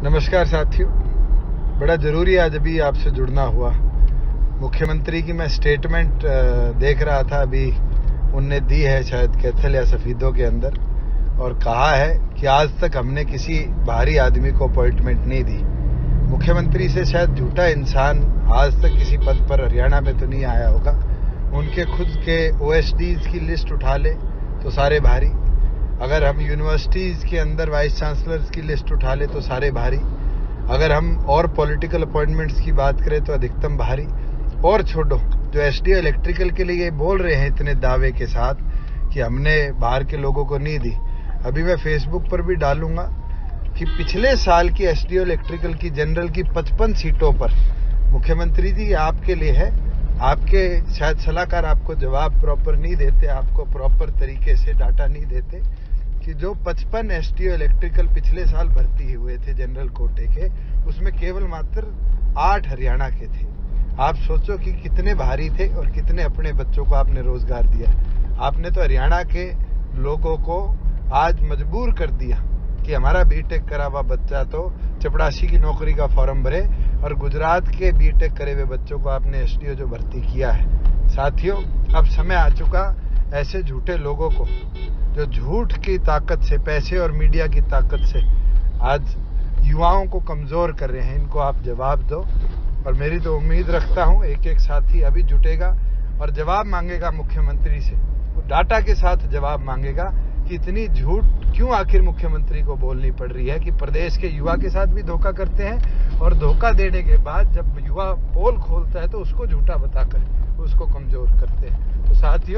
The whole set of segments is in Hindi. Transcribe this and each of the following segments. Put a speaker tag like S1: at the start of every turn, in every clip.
S1: नमस्कार साथियों, बड़ा ज़रूरी आज अभी आपसे जुड़ना हुआ। मुख्यमंत्री की मैं स्टेटमेंट देख रहा था, अभी उनने दी है शायद कैथल या सफीदों के अंदर, और कहा है कि आज तक हमने किसी बाहरी आदमी को अपॉइंटमेंट नहीं दी। मुख्यमंत्री से शायद झूठा इंसान आज तक किसी पद पर हरियाणा में तो नहीं आया होगा। उनके खुद के OSDs की लिस्ट उठा ले तो सारे भारी, अगर हम यूनिवर्सिटीज़ के अंदर वाइस चांसलर्स की लिस्ट उठा ले तो सारे भारी, अगर हम और पॉलिटिकल अपॉइंटमेंट्स की बात करें तो अधिकतम भारी। और छोड़ो, जो SDO इलेक्ट्रिकल के लिए बोल रहे हैं इतने दावे के साथ कि हमने बाहर के लोगों को नहीं दी, अभी मैं फेसबुक पर भी डालूंगा कि पिछले साल की SDO इलेक्ट्रिकल की जनरल की 55 सीटों पर मुख्यमंत्री जी आपके लिए है, आपके शायद सलाहकार आपको जवाब प्रॉपर नहीं देते, आपको प्रॉपर तरीके से डाटा नहीं देते कि जो 55 SDO इलेक्ट्रिकल पिछले साल भर्ती हुए थे जनरल कोटे के, उसमें केवल मात्र 8 हरियाणा के थे। आप सोचो कि कितने भारी थे और कितने अपने बच्चों को आपने रोजगार दिया। आपने तो हरियाणा के लोगों को आज मजबूर कर दिया कि हमारा बीटेक करा हुआ बच्चा तो चपरासी की नौकरी का फॉर्म भरे, और गुजरात के बीटेक करे हुए बच्चों को आपने SDO जो भर्ती किया है। साथियों, अब समय आ चुका ऐसे झूठे लोगों को, जो झूठ की ताकत से, पैसे और मीडिया की ताकत से आज युवाओं को कमजोर कर रहे हैं, इनको आप जवाब दो। और मेरी तो उम्मीद रखता हूं एक एक साथी अभी जुटेगा और जवाब मांगेगा मुख्यमंत्री से, वो डाटा के साथ जवाब मांगेगा कि इतनी झूठ क्यों आखिर मुख्यमंत्री को बोलनी पड़ रही है कि प्रदेश के युवा के साथ भी धोखा करते हैं, और धोखा देने के बाद जब युवा पोल खोलता है तो उसको झूठा बताकर उसको कमजोर करते हैं। तो साथियों,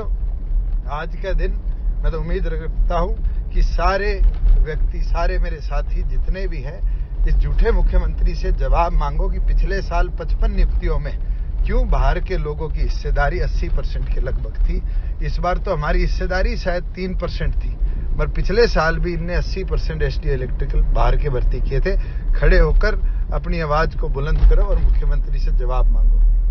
S1: आज का दिन मैं तो उम्मीद रखता हूं कि सारे व्यक्ति, सारे मेरे साथी जितने भी हैं, इस झूठे मुख्यमंत्री से जवाब मांगो कि पिछले साल 55 नियुक्तियों में क्यों बाहर के लोगों की हिस्सेदारी 80% के लगभग थी। इस बार तो हमारी हिस्सेदारी शायद 3% थी, पर पिछले साल भी इनने 80% SDO इलेक्ट्रिकल बाहर के भर्ती किए थे। खड़े होकर अपनी आवाज को बुलंद करो और मुख्यमंत्री से जवाब मांगो।